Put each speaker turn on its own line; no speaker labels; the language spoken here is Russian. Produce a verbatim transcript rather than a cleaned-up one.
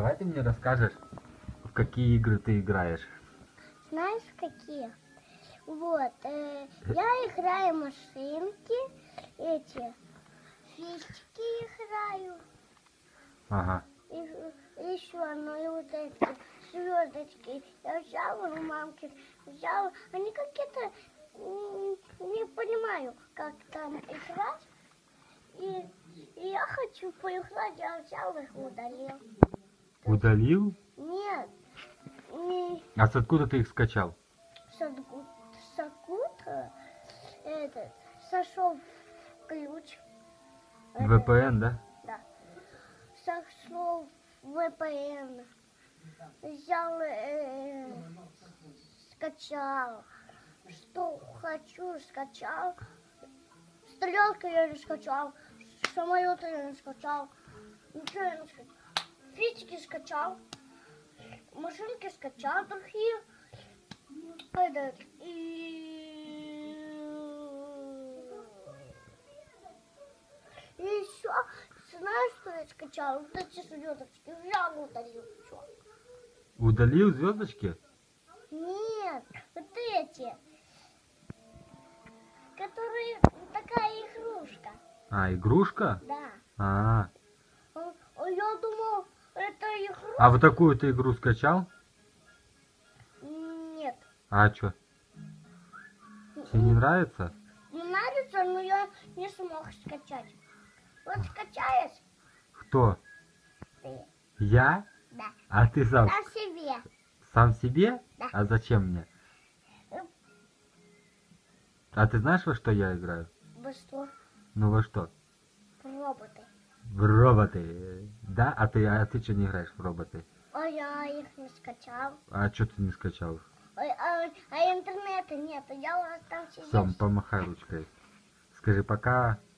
давай ты мне расскажешь, в какие игры ты играешь.
Знаешь, какие? Вот, э, я играю машинки, эти, фишки играю.
Ага.
И, и еще, ну и вот эти звездочки. Я взяла у мамки, взяла. Они какие-то, не понимаю, как там играть. И, и я хочу поиграть, я взял их, удалил.
Удалил?
Нет. Не
А с откуда ты их скачал?
Сагут, Сагут, этот, сошел в ключ.
вэ пэ эн, да?
Да. Сошел в вэ пэ эн. Взял, э, скачал. Что хочу, скачал. Стрелка я не скачал. Самолеты я не скачал. Ничего я не скачал. Физики скачал. Машинки скачал другие. Этот, и... и еще, знаешь, что я скачал? Вот эти звездочки. Взял, удалил. Все.
Удалил звездочки?
Нет, вот эти, которые такая игрушка.
А, игрушка?
Да.
А,
А, а я думал, это игрушка.
а вот такую ты игру скачал?
Нет.
А чё? Тебе не нравится?
Не нравится, но я не смог скачать. Вот скачаешь?
Кто?
Ты.
Я?
Да.
А ты сам?
Сам себе.
Сам себе?
Да.
А зачем мне? А ты знаешь, во что я играю?
Во что?
Ну во что?
Роботы.
В роботы. Да? А ты, а ты что не играешь в роботы?
А я их не скачал.
А что ты не скачал?
А, а, а интернета нет, я у вас там сидел.
Сам помахай ручкой. Скажи пока.